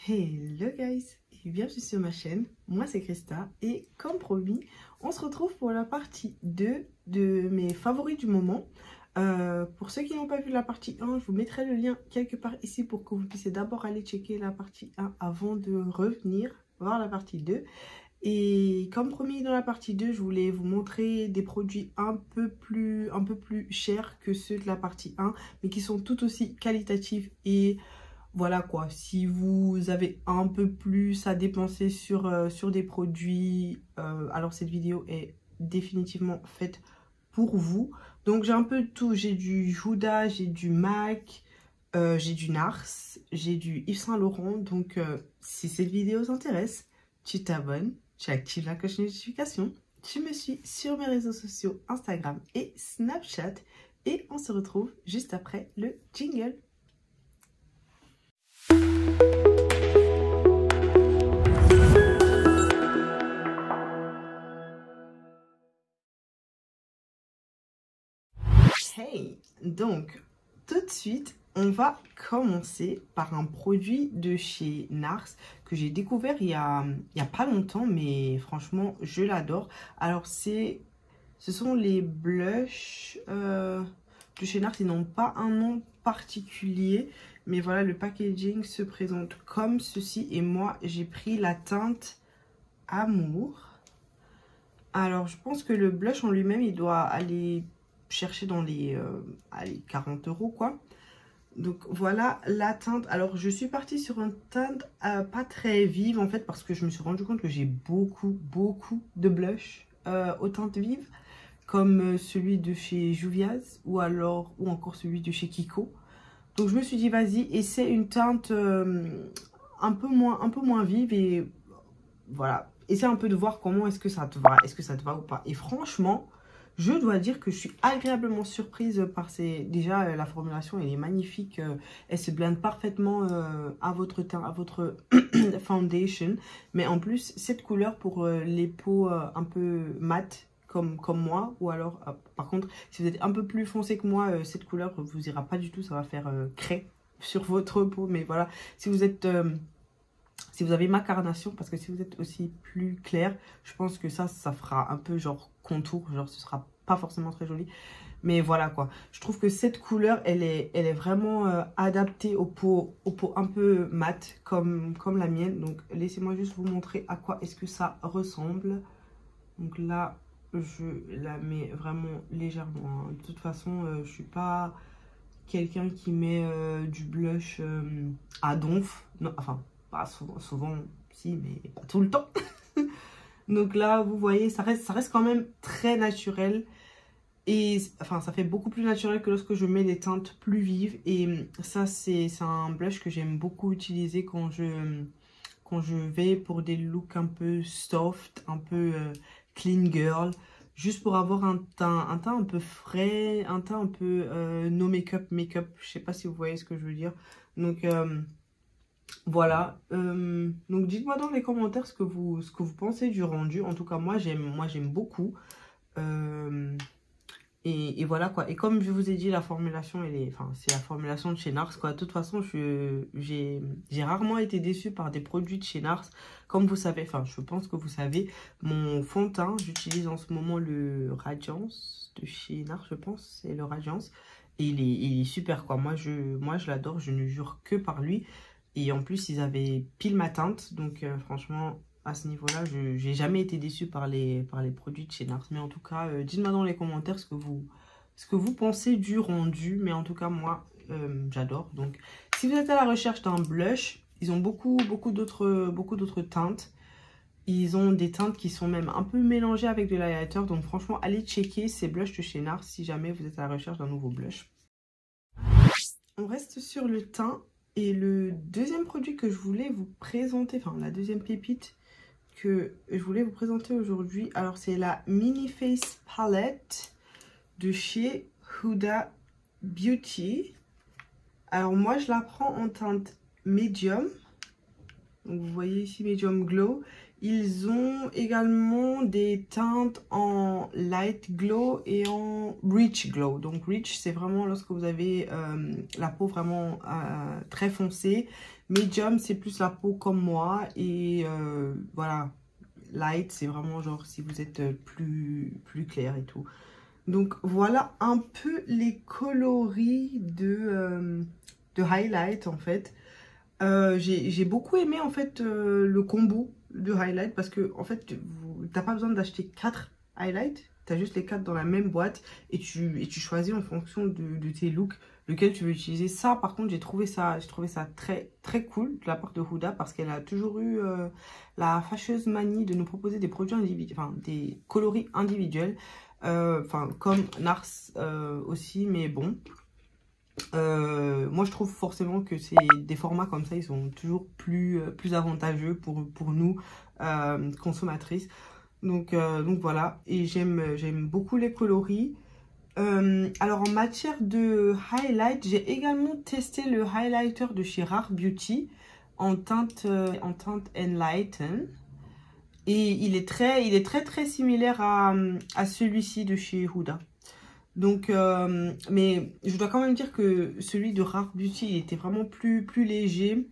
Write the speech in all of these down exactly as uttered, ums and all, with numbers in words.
Hello guys et bienvenue sur ma chaîne, moi c'est Christa et comme promis on se retrouve pour la partie deux de mes favoris du moment. Euh, pour ceux qui n'ont pas vu la partie un, je vous mettrai le lien quelque part ici pour que vous puissiez d'abord aller checker la partie un avant de revenir voir la partie deux. Et comme promis dans la partie deux, je voulais vous montrer des produits un peu plus, un peu plus chers que ceux de la partie un, mais qui sont tout aussi qualitatifs. Et voilà quoi, si vous avez un peu plus à dépenser sur, euh, sur des produits, euh, alors cette vidéo est définitivement faite pour vous. Donc j'ai un peu de tout, j'ai du Huda, j'ai du MAC, euh, j'ai du NARS, j'ai du Yves Saint Laurent. Donc euh, si cette vidéo t'intéresse, tu t'abonnes, tu actives la cloche de notification, tu me suis sur mes réseaux sociaux Instagram et Snapchat et on se retrouve juste après le jingle. Hey, donc tout de suite on va commencer par un produit de chez NARS que j'ai découvert il y a, il y a pas longtemps, mais franchement je l'adore. Alors c'est ce sont les blushs euh, de chez NARS. Ils n'ont pas un nom particulier, mais voilà, le packaging se présente comme ceci et moi j'ai pris la teinte Amour. Alors je pense que le blush en lui-même il doit aller chercher dans les, euh, allez, quarante euros quoi. Donc voilà la teinte. Alors je suis partie sur une teinte euh, pas très vive en fait, parce que je me suis rendu compte que j'ai beaucoup beaucoup de blush euh, aux teintes vives, comme euh, celui de chez Juvia's ou alors ou encore celui de chez Kiko. Donc je me suis dit vas-y, et c'est une teinte euh, un peu moins un peu moins vive et voilà, essaie un peu de voir comment est-ce que ça te va, est-ce que ça te va ou pas. Et franchement je dois dire que je suis agréablement surprise par ces... Déjà, euh, la formulation, elle est magnifique. Euh, elle se blende parfaitement euh, à votre teint, à votre foundation. Mais en plus, cette couleur pour euh, les peaux euh, un peu mates, comme, comme moi. Ou alors, euh, par contre, si vous êtes un peu plus foncé que moi, euh, cette couleur ne vous ira pas du tout. Ça va faire euh, craie sur votre peau. Mais voilà, si vous êtes... Euh, si vous avez ma carnation, parce que si vous êtes aussi plus clair, je pense que ça, ça fera un peu genre contour, genre ce sera pas forcément très joli. Mais voilà quoi, je trouve que cette couleur, elle est, elle est vraiment euh, adaptée aux peaux, aux peaux un peu mates comme, comme la mienne. Donc laissez-moi juste vous montrer à quoi est-ce que ça ressemble. Donc là, je la mets vraiment légèrement. Hein. De toute façon, euh, je suis pas quelqu'un qui met euh, du blush euh, à donf. Non, enfin... Pas souvent, souvent, si, mais pas tout le temps. Donc là, vous voyez, ça reste, ça reste quand même très naturel. Et enfin, ça fait beaucoup plus naturel que lorsque je mets des teintes plus vives. Et ça, c'est un blush que j'aime beaucoup utiliser quand je, quand je vais pour des looks un peu soft, un peu euh, clean girl. Juste pour avoir un teint, un teint un peu frais, un teint un peu euh, no make-up, make-up. Je sais pas si vous voyez ce que je veux dire. Donc... Euh, voilà, euh, donc dites-moi dans les commentaires ce que vous ce que vous pensez du rendu. En tout cas, moi j'aime moi j'aime beaucoup. Euh, et, et voilà quoi. Et comme je vous ai dit, la formulation, elle est, enfin, c'est la formulation de chez NARS quoi. De toute façon, je j'ai j'ai rarement été déçue par des produits de chez NARS. Comme vous savez, enfin, je pense que vous savez, mon fond de teint, j'utilise en ce moment le Radiance de chez NARS, je pense, c'est le Radiance. Et il est, il est super quoi. Moi je moi je l'adore, je ne jure que par lui. Et en plus, ils avaient pile ma teinte. Donc, euh, franchement, à ce niveau-là, je n'ai jamais été déçue par les, par les produits de chez NARS. Mais en tout cas, euh, dites-moi dans les commentaires ce que, vous, ce que vous pensez du rendu. Mais en tout cas, moi, euh, j'adore. Donc, si vous êtes à la recherche d'un blush, ils ont beaucoup, beaucoup d'autres beaucoup d'autres teintes. Ils ont des teintes qui sont même un peu mélangées avec de l'highlighter. Donc, franchement, allez checker ces blushs de chez NARS si jamais vous êtes à la recherche d'un nouveau blush. On reste sur le teint. Et le deuxième produit que je voulais vous présenter, enfin la deuxième pépite que je voulais vous présenter aujourd'hui, alors c'est la Mini Face Palette de chez Huda Beauty. Alors moi je la prends en teinte medium. Donc vous voyez ici medium glow. Ils ont également des teintes en light glow et en rich glow. Donc rich, c'est vraiment lorsque vous avez euh, la peau vraiment euh, très foncée. Medium, c'est plus la peau comme moi. Et euh, voilà, light, c'est vraiment genre si vous êtes plus, plus clair et tout. Donc voilà un peu les coloris de, euh, de highlight en fait. Euh, j'ai beaucoup aimé en fait euh, le combo de highlight parce que en fait tu n'as pas besoin d'acheter quatre highlights, tu as juste les quatre dans la même boîte et tu, et tu choisis en fonction de, de tes looks lequel tu veux utiliser. Ça par contre j'ai trouvé ça j'ai trouvé ça très très cool de la part de Huda parce qu'elle a toujours eu euh, la fâcheuse manie de nous proposer des produits individuels, enfin des coloris individuels, euh, enfin comme Nars euh, aussi, mais bon. Euh, moi je trouve forcément que c'est des formats comme ça, ils sont toujours plus, euh, plus avantageux pour, pour nous euh, consommatrices. Donc, euh, donc voilà, et j'aime j'aime beaucoup les coloris. Euh, alors en matière de highlight, j'ai également testé le highlighter de chez Rare Beauty en teinte, euh, en teinte Enlighten. Et il est très, il est très très similaire à, à celui-ci de chez Huda. Donc, euh, mais je dois quand même dire que celui de Rare Beauty, il était vraiment plus, plus léger.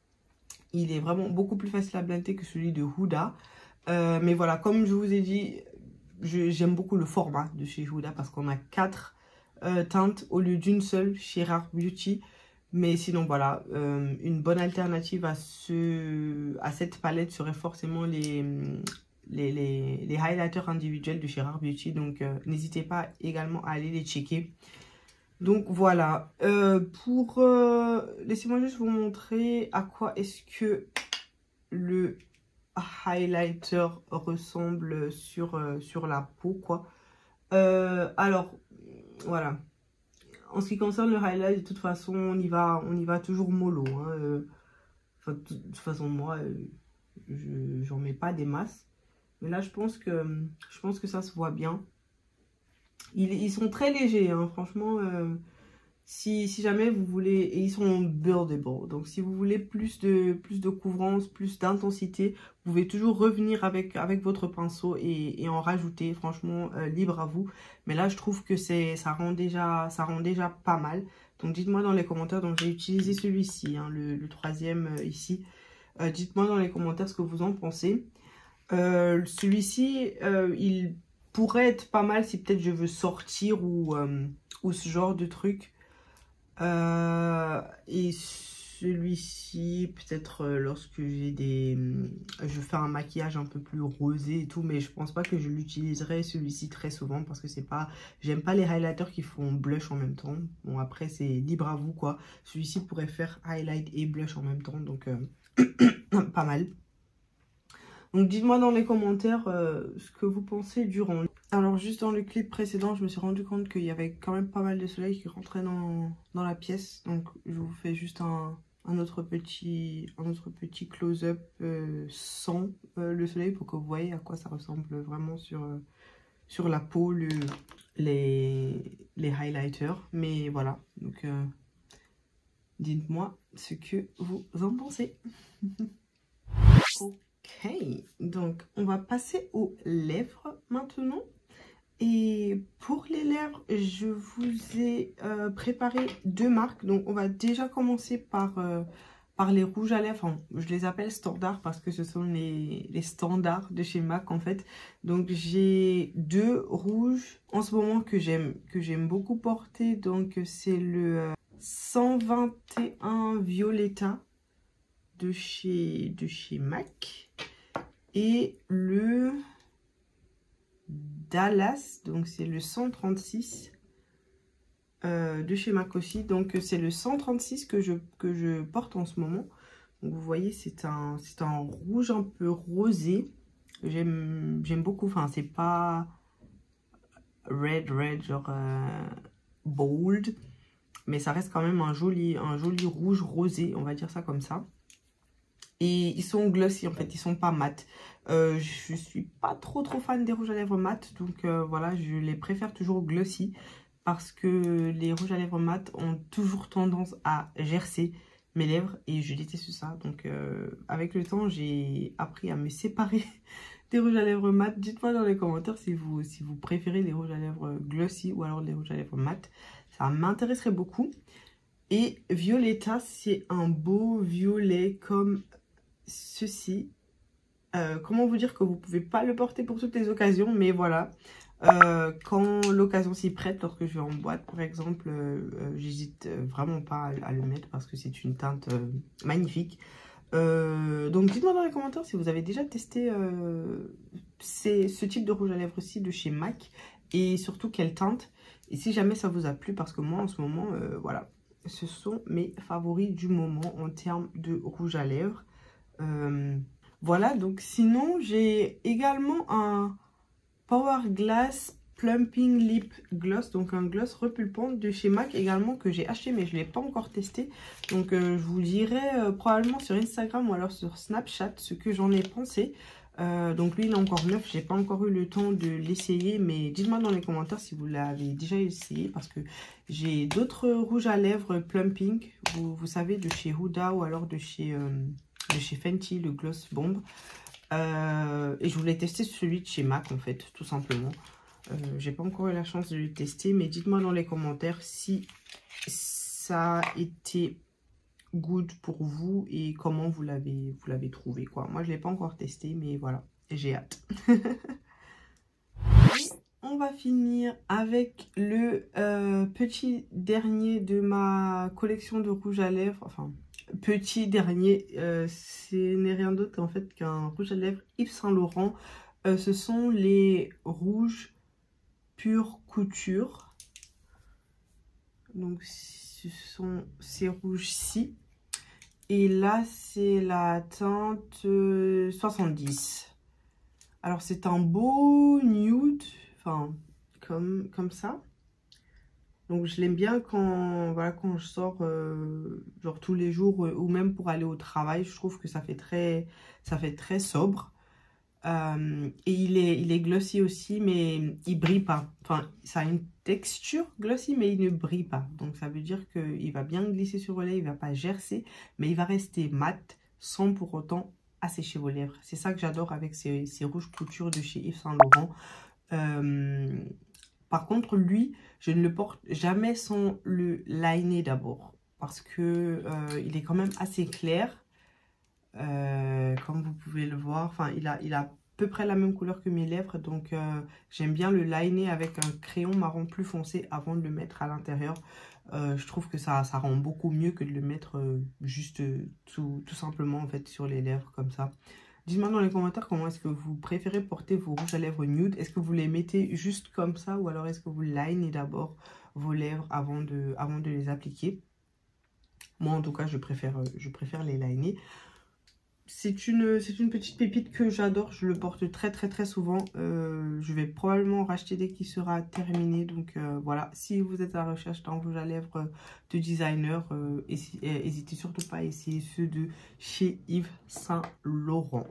Il est vraiment beaucoup plus facile à blender que celui de Huda. Euh, mais voilà, comme je vous ai dit, j'aime beaucoup le format de chez Huda parce qu'on a quatre euh, teintes au lieu d'une seule chez Rare Beauty. Mais sinon, voilà, euh, une bonne alternative à, ce, à cette palette serait forcément les... Les, les, les highlighters individuels de chez Rare Beauty. Donc, euh, n'hésitez pas également à aller les checker. Donc, voilà. Euh, pour... Euh, laissez-moi juste vous montrer à quoi est-ce que le highlighter ressemble sur, euh, sur la peau, quoi. Euh, alors, voilà. En ce qui concerne le highlight, de toute façon, on y va, on y va toujours mollo. Hein. Euh, enfin, de toute façon, moi, euh, j'en mets pas des masses. Mais là, je pense que, je pense que ça se voit bien. Ils, ils sont très légers, hein, franchement. Euh, si, si jamais vous voulez... Et ils sont buildable. Donc, si vous voulez plus de, plus de couvrance, plus d'intensité, vous pouvez toujours revenir avec, avec votre pinceau et, et en rajouter. Franchement, euh, libre à vous. Mais là, je trouve que ça rend, déjà, ça rend déjà pas mal. Donc, dites-moi dans les commentaires. Donc, j'ai utilisé celui-ci, hein, le, le troisième euh, ici. Euh, dites-moi dans les commentaires ce que vous en pensez. Euh, celui-ci, euh, il pourrait être pas mal si peut-être je veux sortir ou, euh, ou ce genre de truc. Euh, et celui-ci, peut-être euh, lorsque j'ai des... Je fais un maquillage un peu plus rosé et tout, mais je pense pas que je l'utiliserai celui-ci très souvent parce que c'est pas... J'aime pas les highlighters qui font blush en même temps. Bon, après, c'est libre à vous, quoi. Celui-ci pourrait faire highlight et blush en même temps, donc euh, pas mal. Donc dites-moi dans les commentaires euh, ce que vous pensez du rendu. Alors juste dans le clip précédent, je me suis rendu compte qu'il y avait quand même pas mal de soleil qui rentrait dans, dans la pièce. Donc je vous fais juste un, un autre petit, un autre petit close-up euh, sans euh, le soleil pour que vous voyez à quoi ça ressemble vraiment sur, euh, sur la peau, le, les, les highlighters. Mais voilà, donc euh, dites-moi ce que vous en pensez. Ok, donc on va passer aux lèvres maintenant. Et pour les lèvres, je vous ai euh, préparé deux marques. Donc on va déjà commencer par, euh, par les rouges à lèvres. Enfin, je les appelle standards parce que ce sont les, les standards de chez MAC en fait. Donc j'ai deux rouges en ce moment que j'aime que j'aime beaucoup porter. Donc c'est le euh, cent vingt et un Violetta de chez, de chez MAC. Et le Dallas, donc c'est le cent trente-six euh, de chez MAC aussi. Donc c'est le cent trente-six que je, que je porte en ce moment. Donc vous voyez, c'est un, c'est un rouge un peu rosé. J'aime beaucoup, enfin c'est pas red, red, genre euh, bold. Mais ça reste quand même un joli, un joli rouge rosé, on va dire ça comme ça. Et ils sont glossy en fait, ils sont pas mat. Euh, je suis pas trop trop fan des rouges à lèvres mat. Donc euh, voilà, je les préfère toujours glossy. Parce que les rouges à lèvres mat ont toujours tendance à gercer mes lèvres. Et je déteste ça. Donc euh, avec le temps, j'ai appris à me séparer des rouges à lèvres mat. Dites-moi dans les commentaires si vous, si vous préférez les rouges à lèvres glossy ou alors les rouges à lèvres mat. Ça m'intéresserait beaucoup. Et Violetta, c'est un beau violet comme ceci. Euh, comment vous dire que vous ne pouvez pas le porter pour toutes les occasions, mais voilà. Euh, quand l'occasion s'y prête, lorsque je vais en boîte par exemple, euh, euh, j'hésite vraiment pas à, à le mettre parce que c'est une teinte euh, magnifique. Euh, donc dites-moi dans les commentaires si vous avez déjà testé euh, ce type de rouge à lèvres-ci de chez MAC et surtout quelle teinte. Et si jamais ça vous a plu, parce que moi en ce moment, euh, voilà, ce sont mes favoris du moment en termes de rouge à lèvres. Euh, voilà, donc sinon j'ai également un Power Glass Plumping Lip Gloss, donc un gloss repulpant de chez MAC également que j'ai acheté mais je ne l'ai pas encore testé. Donc euh, je vous dirai euh, probablement sur Instagram ou alors sur Snapchat ce que j'en ai pensé. Euh, donc lui il est encore neuf, j'ai pas encore eu le temps de l'essayer, mais dites-moi dans les commentaires si vous l'avez déjà essayé parce que j'ai d'autres rouges à lèvres plumping, vous, vous savez, de chez Huda ou alors de chez, euh, de chez Fenty, le Gloss Bomb. Euh, et je voulais tester celui de chez MAC en fait, tout simplement. Euh, j'ai pas encore eu la chance de le tester, mais dites-moi dans les commentaires si ça a été good pour vous et comment vous l'avez vous l'avez trouvé quoi. Moi je l'ai pas encore testé, mais voilà, j'ai hâte. On va finir avec le euh, petit dernier de ma collection de rouge à lèvres, enfin petit dernier, euh, ce n'est rien d'autre qu'en fait qu'un rouge à lèvres Yves Saint Laurent. Euh, ce sont les rouges pure couture, donc ce sont ces rouges-ci, et là c'est la teinte euh, soixante-dix. Alors c'est un beau nude, enfin comme, comme ça. Donc je l'aime bien quand, voilà, quand je sors euh, genre tous les jours euh, ou même pour aller au travail. Je trouve que ça fait très, ça fait très sobre. Euh, et il est, il est glossy aussi, mais il brille pas. Enfin, ça a une texture glossy, mais il ne brille pas. Donc ça veut dire qu'il va bien glisser sur vos lèvres, il va pas gercer, mais il va rester mat sans pour autant assécher vos lèvres. C'est ça que j'adore avec ces, ces rouges couture de chez Yves Saint Laurent. Euh, par contre, lui, je ne le porte jamais sans le liner d'abord, parce que euh, il est quand même assez clair. Euh, comme vous pouvez le voir, enfin il a, il a à peu près la même couleur que mes lèvres, donc euh, j'aime bien le liner avec un crayon marron plus foncé avant de le mettre à l'intérieur. Euh, je trouve que ça, ça rend beaucoup mieux que de le mettre euh, juste euh, tout, tout simplement en fait sur les lèvres comme ça. Dites-moi dans les commentaires comment est-ce que vous préférez porter vos rouges à lèvres nude. Est-ce que vous les mettez juste comme ça ou alors est-ce que vous linez d'abord vos lèvres avant de, avant de les appliquer? Moi en tout cas je préfère, je préfère les liner. C'est une, c'est une petite pépite que j'adore, je le porte très très très souvent. Euh, je vais probablement en racheter dès qu'il sera terminé. Donc euh, voilà, si vous êtes à la recherche d'un rouge à lèvres de designer, euh, n'hésitez surtout pas à essayer ceux de chez Yves Saint Laurent.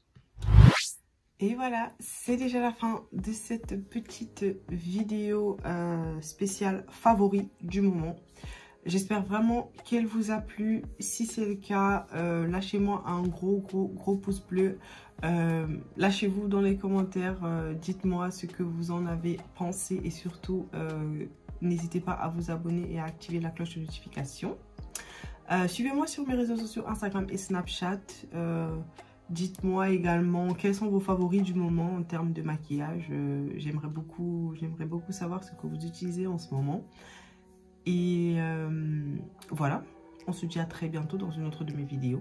Et voilà, c'est déjà la fin de cette petite vidéo euh, spéciale favori du moment. J'espère vraiment qu'elle vous a plu. Si c'est le cas, euh, lâchez-moi un gros, gros, gros pouce bleu. Euh, Lâchez-vous dans les commentaires. Euh, Dites-moi ce que vous en avez pensé. Et surtout, euh, n'hésitez pas à vous abonner et à activer la cloche de notification. Euh, Suivez-moi sur mes réseaux sociaux Instagram et Snapchat. Euh, Dites-moi également quels sont vos favoris du moment en termes de maquillage. Euh, J'aimerais beaucoup, j'aimerais beaucoup savoir ce que vous utilisez en ce moment. Et euh, voilà, on se dit à très bientôt dans une autre de mes vidéos.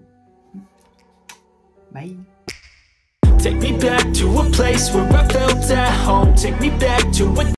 Bye. Take me back to a place where I felt at home. Take me back to a